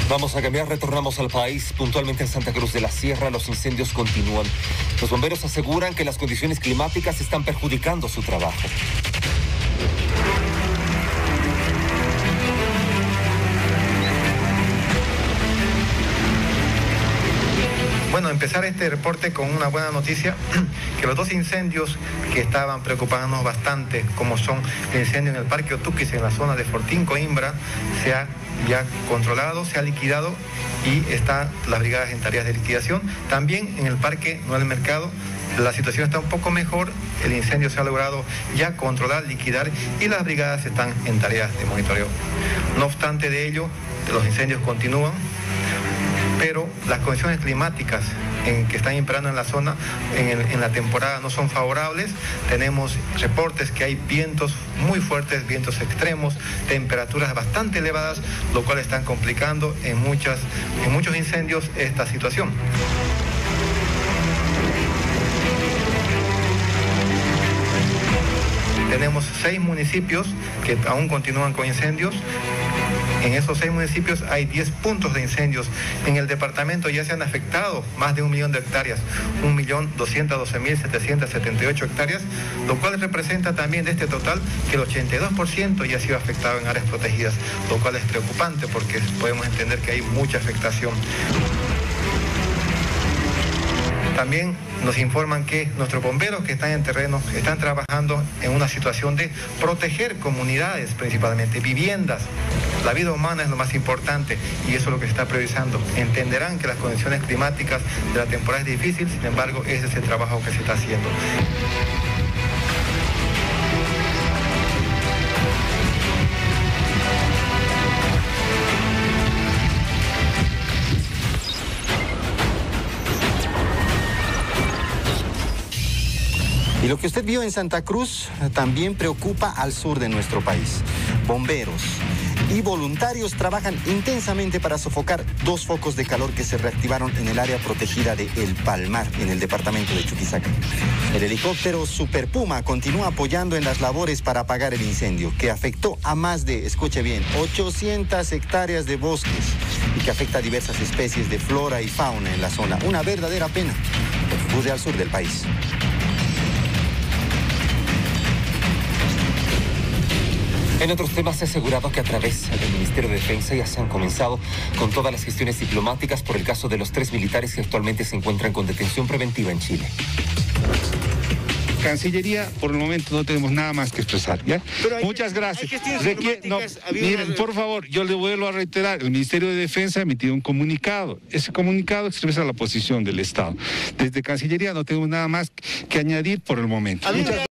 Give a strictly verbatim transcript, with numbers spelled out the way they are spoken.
Vamos a cambiar, retornamos al país. Puntualmente en Santa Cruz de la Sierra, los incendios continúan. Los bomberos aseguran que las condiciones climáticas están perjudicando su trabajo. Bueno, empezar este reporte con una buena noticia, que los dos incendios que estaban preocupándonos bastante, como son el incendio en el Parque Otuquis, en la zona de Fortín, Coimbra, se ha ya controlado, se ha liquidado y están las brigadas en tareas de liquidación. También en el Parque Noel Mercado la situación está un poco mejor, el incendio se ha logrado ya controlar, liquidar y las brigadas están en tareas de monitoreo. No obstante de ello, los incendios continúan, pero las condiciones climáticas en que están imperando en la zona en, el, en la temporada no son favorables. Tenemos reportes que hay vientos muy fuertes, vientos extremos, temperaturas bastante elevadas, lo cual están complicando en, muchas, en muchos incendios esta situación. Tenemos seis municipios que aún continúan con incendios. En esos seis municipios hay diez puntos de incendios. En el departamento ya se han afectado más de un millón de hectáreas, un millón doscientos doce mil setecientos setenta y ocho hectáreas, lo cual representa también de este total que el ochenta y dos por ciento ya ha sido afectado en áreas protegidas, lo cual es preocupante porque podemos entender que hay mucha afectación. También nos informan que nuestros bomberos que están en terreno están trabajando en una situación de proteger comunidades, principalmente viviendas. La vida humana es lo más importante y eso es lo que se está priorizando. Entenderán que las condiciones climáticas de la temporada es difícil, sin embargo, ese es el trabajo que se está haciendo. Y lo que usted vio en Santa Cruz también preocupa al sur de nuestro país. Bomberos y voluntarios trabajan intensamente para sofocar dos focos de calor que se reactivaron en el área protegida de El Palmar, en el departamento de Chuquisaca. El helicóptero Super Puma continúa apoyando en las labores para apagar el incendio, que afectó a más de, escuche bien, ochocientas hectáreas de bosques y que afecta a diversas especies de flora y fauna en la zona. Una verdadera pena. Ocurre al sur del país. En otros temas, se ha asegurado que a través del Ministerio de Defensa ya se han comenzado con todas las gestiones diplomáticas por el caso de los tres militares que actualmente se encuentran con detención preventiva en Chile. Cancillería, por el momento no tenemos nada más que expresar, ¿ya? Muchas gracias. Requier... No, miren, una... por favor, yo le vuelvo a reiterar, el Ministerio de Defensa ha emitido un comunicado. Ese comunicado expresa la posición del Estado. Desde Cancillería no tenemos nada más que añadir por el momento.